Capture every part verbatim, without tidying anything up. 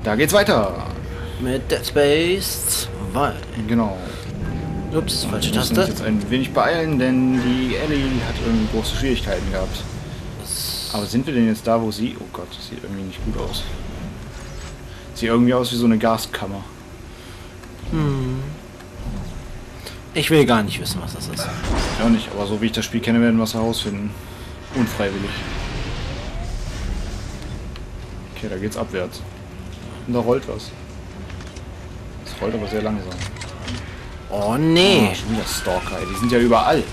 Da geht's weiter. Mit Dead Space zwei. Genau. Ups, falsche Wir müssen Taste. uns jetzt ein wenig beeilen, denn die Ellie hat irgendwie große Schwierigkeiten gehabt. Aber sind wir denn jetzt da, wo sie... Oh Gott, das sieht irgendwie nicht gut aus. Sieht irgendwie aus wie so eine Gaskammer. Hm. Ich will gar nicht wissen, was das ist. Ich auch nicht, aber so wie ich das Spiel kenne, werden wir es herausfinden. Unfreiwillig. Okay, da geht's abwärts. Und da rollt was. Das rollt aber sehr langsam. Oh nee. Oh, schon wieder Stalker, ey. Die sind ja überall.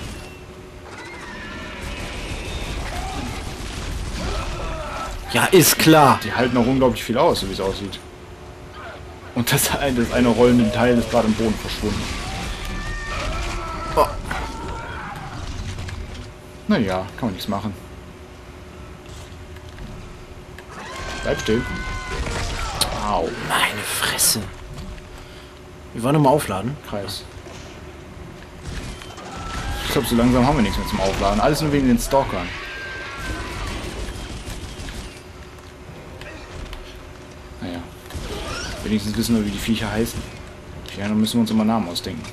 Ja, ist klar. Die halten auch unglaublich viel aus, so wie es aussieht. Und das, das eine rollende Teil ist gerade im Boden verschwunden. Oh. Naja, kann man nichts machen. Bleib still. Au. Meine Fresse. Wir wollen nochmal aufladen. Kreis. Ich glaube, so langsam haben wir nichts mehr zum Aufladen. Alles nur wegen den Stalkern. Naja. Wenigstens wissen wir, wie die Viecher heißen. Ja, dann müssen wir uns immer Namen ausdenken.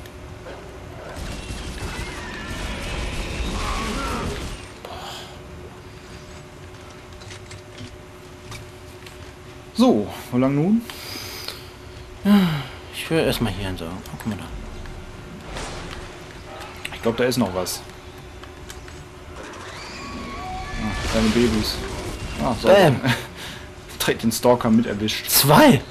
So, wo lang nun? Ich will erstmal hier entsorgen. Oh, guck mal da. Ich glaube, da ist noch was. Ah, kleine Babys. Ah, so. Bam. Direkt den Stalker mit erwischt. Zwei!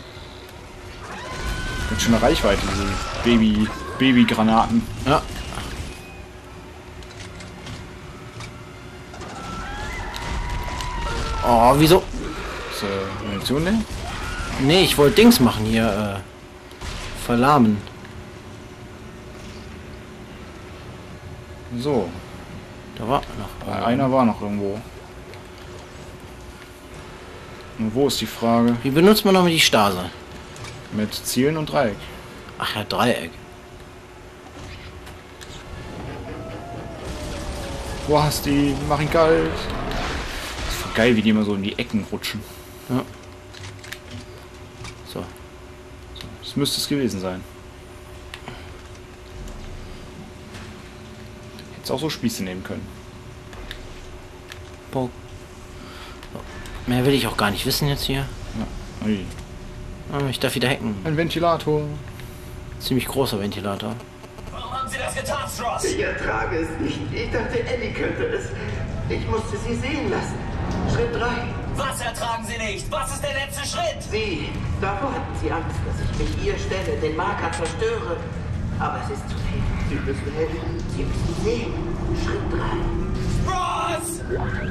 Mit schöner Reichweite, diese Baby, Babygranaten. Ja. Oh, wieso? Ist äh, Munition leer? Nee, ich wollte Dings machen hier. Äh, verlahmen. So. Da war noch. Äh, einer war noch irgendwo. Und wo ist die Frage? Wie benutzt man nochmal die Stase? Mit Zielen und Dreieck. Ach ja, Dreieck. Wo hast die? Mach ihn kalt. Das ist voll geil, wie die immer so in die Ecken rutschen. Ja. So. Das müsste es gewesen sein. Hättest auch so Spieße nehmen können. So. Mehr will ich auch gar nicht wissen jetzt hier. Ja. Ui. Ah, ich darf wieder hacken. Ein Ventilator. Ziemlich großer Ventilator. Warum haben Sie das getan, Stross? Ich ertrage es nicht. Ich dachte, Ellie könnte es. Ich musste sie sehen lassen. Schritt drei. Was ertragen Sie nicht? Was ist der letzte Schritt? Sie. Davor hatten sie Angst, dass ich mich ihr stelle, den Marker zerstöre. Aber es ist zu viel. Sie müssen helfen. Sie müssen sehen. Schritt drei. Stross!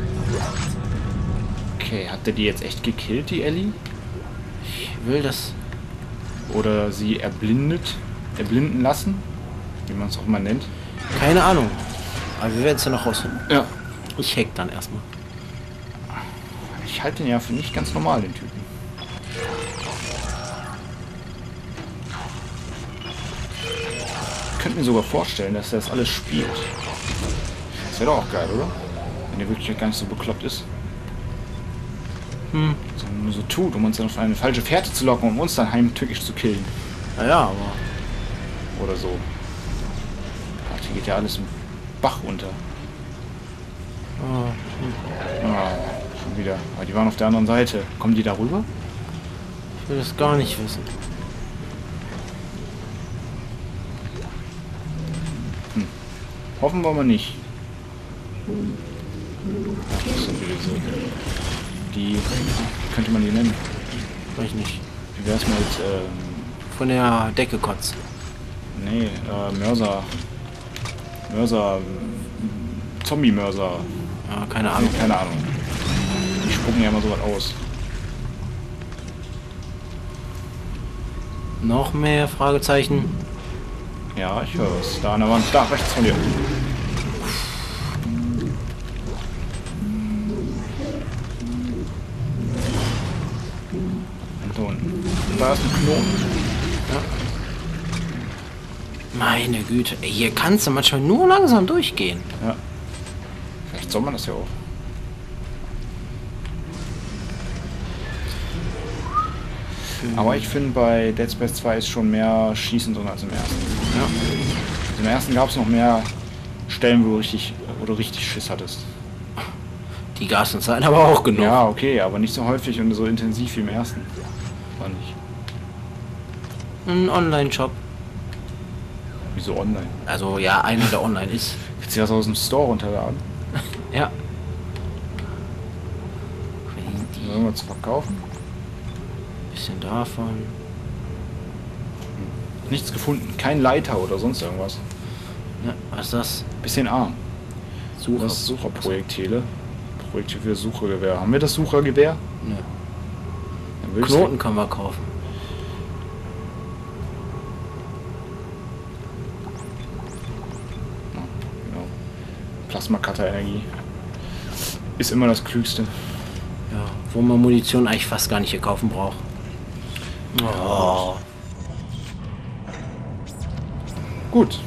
Okay, hat der die jetzt echt gekillt, die Ellie? Ich will das. Oder sie erblindet? Erblinden lassen? Wie man es auch immer nennt. Keine Ahnung. Aber wir werden es ja noch rausfinden. Ja. Ich hack dann erstmal. Ich halte den ja für nicht ganz normal, den Typen. Ich könnte mir sogar vorstellen, dass er das alles spielt. Das wäre doch auch geil, oder? Wenn der wirklich gar nicht so bekloppt ist. Hm. Sondern nur so tut, um uns dann auf eine falsche Fährte zu locken, um uns dann heimtückisch zu killen. Naja, aber. Oder so. Ach, hier geht ja alles im Bach unter. Oh, Ah, schon wieder. Aber die waren auf der anderen Seite. Kommen die da rüber? ich will das gar nicht wissen. Hoffen wir mal nicht. Das sind wieder so. Die könnte man die nennen. Weiß ich nicht. Wie wär's mit, ähm, Von der Decke kotzen. nee, äh, Mörser. Mörser. Zombie-Mörser. Ja, keine Ahnung. Keine Ahnung. Die spucken ja immer so was aus. Noch mehr Fragezeichen. Ja, ich höre es. Da an der Wand. Da, rechts von dir. Und da unten. Da ist ein Knoten. Meine Güte. Ey, hier kannst du manchmal nur langsam durchgehen. Ja. Vielleicht soll man das ja auch. Aber ich finde, bei Dead Space zwei ist schon mehr Schießen drin als im ersten. Ja. Im ersten gab es noch mehr Stellen, wo du richtig, wo du richtig Schiss hattest. Die gab es in Zeit aber auch genug. Ja, okay, aber nicht so häufig und so intensiv wie im ersten. Fand ich. Ein Online-Shop. Wieso online? Also ja, einer, der online ist. Willst du das aus dem Store runterladen? Ja. Um irgendwas zu verkaufen? Bisschen davon. Nichts gefunden. Kein Leiter oder sonst irgendwas. Ja, was ist das? Bisschen arm. Sucher. Das Sucherprojektile. Projekte für Suchergewehr. Haben wir das Suchergewehr? Nö. Dann will ich's Knoten können wir kaufen. Ja, genau. Plasma-Cutter-Energie. Ist immer das Klügste. Ja, wo man Munition eigentlich fast gar nicht hier kaufen braucht. Oh. Gut.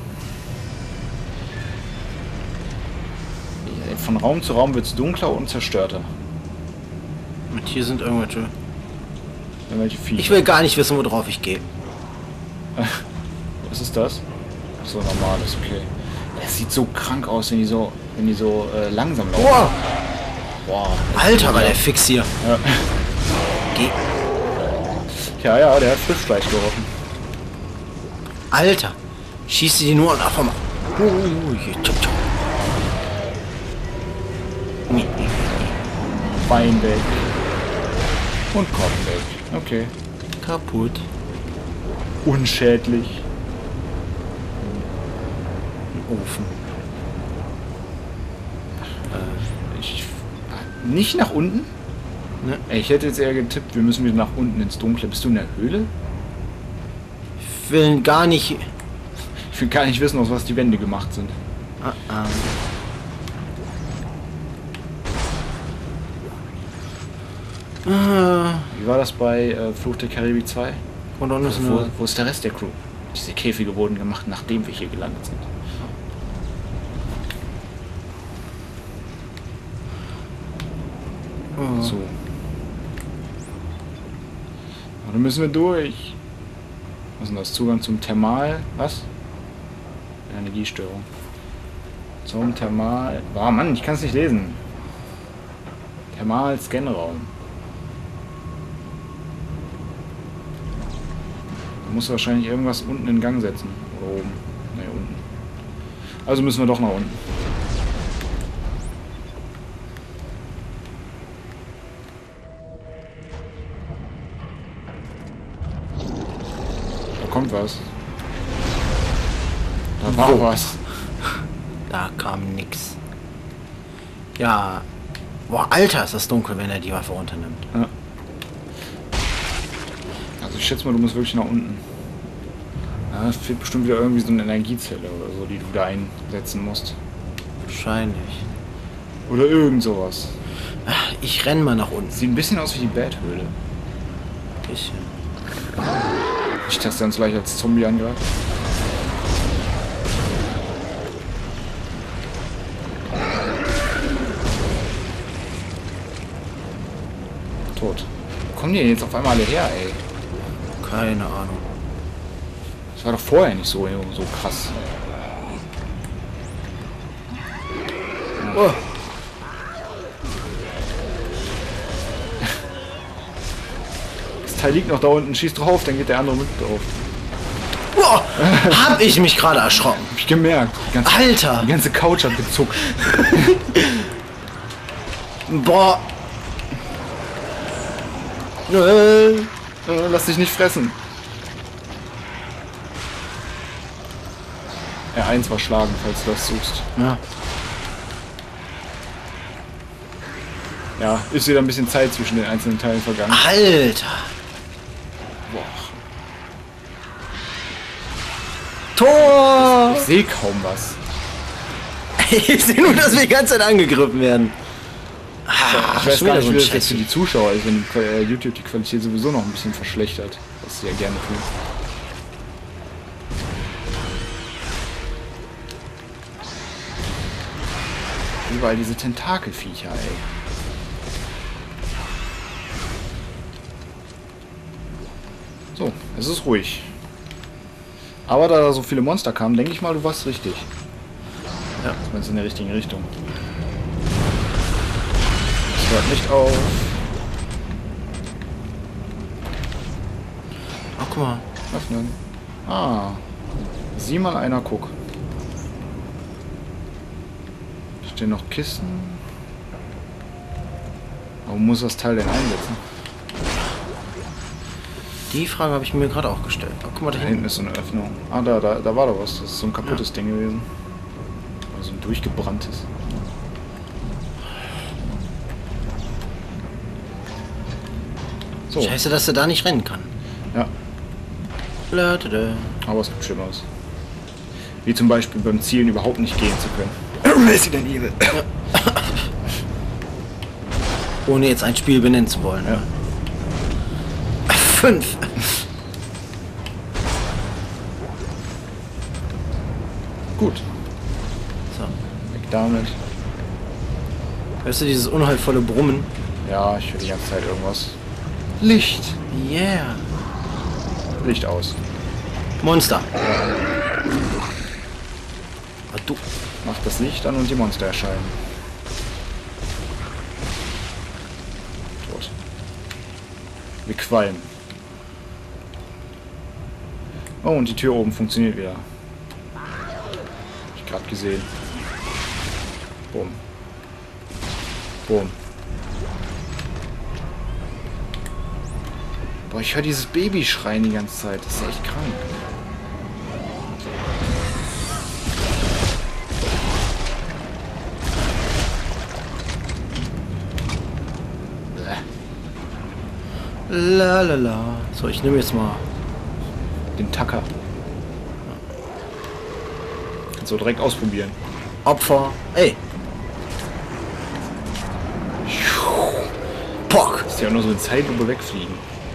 Von Raum zu Raum wird es dunkler und zerstörter. Und hier sind irgendwelche... Irgendwelche Viecher. Ich will gar nicht wissen, worauf ich gehe. Was ist das? So normal ist okay. Es sieht so krank aus, wenn die so, wenn die so äh, langsam laufen. Boah! Boah. Alter, war der fix hier. Ja. Geh. ja, ja, der hat Frischfleisch gerochen. Alter! Schießt die nur und einfach mal. Uh, hier, tschop, tschop. Nee, nee. Bein weg. Und Kopf weg. Okay. Kaputt. Unschädlich. Ein Ofen. Äh, ich, nicht nach unten? Ne? Ey, ich hätte jetzt eher getippt, wir müssen wieder nach unten ins Dunkle. Bist du in der Höhle? Ich will gar nicht. Ich will gar nicht wissen, aus was die Wände gemacht sind. Ah, ah. Ah. Wie war das bei äh, Fluch der Karibik zwei? Und dann ist Wo, eine. wo ist der Rest der Crew? Diese Käfige wurden gemacht, nachdem wir hier gelandet sind. Oh. So. Aber dann müssen wir durch. Was ist denn das? Zugang zum Thermal... Was? Energiestörung. Zum Thermal... Oh Mann, ich kann es nicht lesen. Thermal-Scanraum. Da muss wahrscheinlich irgendwas unten in Gang setzen. Oder oben. Ne, unten. Also müssen wir doch nach unten. Da kommt was. Da war Wo? was. Da kam nix. Ja. Boah, Alter, ist das dunkel, wenn er die Waffe runternimmt. Ja. Also ich schätze mal, du musst wirklich nach unten. Ja, es fehlt bestimmt wieder irgendwie so eine Energiezelle oder so, die du da einsetzen musst. Wahrscheinlich. Oder irgend sowas. Ach, ich renn mal nach unten. Sieht ein bisschen aus wie die Bat-Höhle. Bisschen. Nicht, dass der uns gleich als Zombie angreift. Tot. Wo kommen die denn jetzt auf einmal alle her, ey? Keine Ahnung. Das war doch vorher nicht so, so krass. Oh. Das Teil liegt noch da unten, schieß drauf, dann geht der andere mit drauf. Boah, hab ich mich gerade erschrocken. Hab ich gemerkt. Die ganze, Alter. die ganze Couch hat gezuckt. Boah. Äh. Äh, Lass dich nicht fressen. R eins war schlagen, falls du das suchst. Ja. Ja, ist wieder ein bisschen Zeit zwischen den einzelnen Teilen vergangen. Alter. Boah. Tor. Ich sehe kaum was. Ich sehe nur, dass wir die ganze Zeit angegriffen werden. Ah, Ich weiß schon gar wieder nicht, wie das so ein jetzt für die Zuschauer ist, wenn äh, YouTube die Qualität sowieso noch ein bisschen verschlechtert. Was sie ja gerne tun. Überall diese Tentakelviecher, ey. So, es ist ruhig. Aber da da so viele Monster kamen, denke ich mal, du warst richtig. Ja. Zumindest in der richtigen Richtung. Es hört nicht auf. Ach, guck mal. Öffnen. Ah. Sieh mal einer, guck. Da stehen noch Kisten. Warum muss das Teil denn einsetzen? Die Frage habe ich mir gerade auch gestellt. Oh, guck mal, da Da hinten. hinten ist so eine Öffnung. Ah, da, da, da war doch was. Das ist so ein kaputtes Ding gewesen. Also ein durchgebranntes. So. Scheiße, dass er da nicht rennen kann. Ja, Blöde. aber es gibt Schlimmeres. Wie zum Beispiel beim Zielen überhaupt nicht gehen zu können. Resident Evil. Ohne jetzt ein Spiel benennen zu wollen. Ja. Ne? Fünf. Gut, So. weg damit. Hörst du dieses unheilvolle Brummen? Ja, ich höre die ganze Zeit irgendwas. Licht. Yeah. Licht aus. Monster. Ah, du. Macht das Licht an und die Monster erscheinen. Tot. Wir qualmen. Oh, und die Tür oben funktioniert wieder. Hab ich gerade gesehen. Boom. Boom. Boah, ich höre dieses Baby schreien die ganze Zeit. Das ist echt krank. La la la. So, ich nehme jetzt mal. Den Tacker. Kannst du direkt ausprobieren. Opfer. Ey. Pock. Dass die auch nur so in Zeitlupe wegfliegen.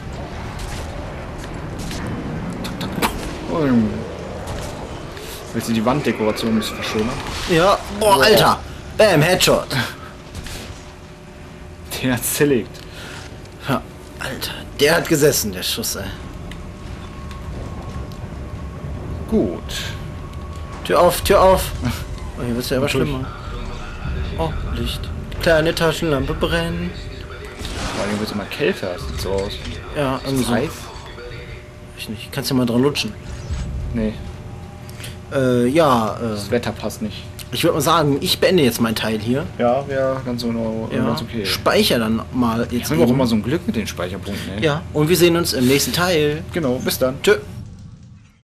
Oh. Willst du die Wanddekoration ein bisschen verschönern? Ja. Boah, Alter. Bam, Headshot. Den hat's zerlegt. Ja, Alter. Der hat gesessen, der Schuss, ey. Gut. Tür auf, Tür auf. Oh, hier wird's ja immer schlimmer. Oh, Licht. Kleine Taschenlampe brennen. Vor allem wird es immer kälter, sieht so aus. Ja, irgendwie so. Heiß? Ich nicht. Kannst ja mal dran lutschen. Nee, Äh, ja, äh, das Wetter passt nicht. ich würde mal sagen, ich beende jetzt meinen Teil hier. Ja, wäre ganz, so, Ja, ganz okay. speicher dann mal Ich jetzt habe auch eben. immer so ein Glück mit den Speicherpunkten, ey. Ja, und wir sehen uns im nächsten Teil. Genau, bis dann. Tschö.